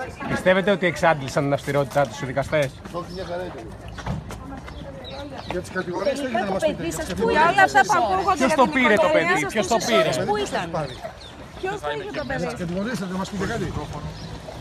Πιστεύετε ότι εξάντλησαν την αυστηρότητά τους οι δικαστές? Όχι, μια χαρά ήταν. Για τις κατηγορίες δεν να μας πείτε. Για όλα αυτά που ακούγονται. Ποιος το πήρε το παιδί, ποιος το πήρε? Πού ήταν? Ποιος το είχε το παιδί? Για τις κατηγορίες θέλετε να μας πείτε κάτι.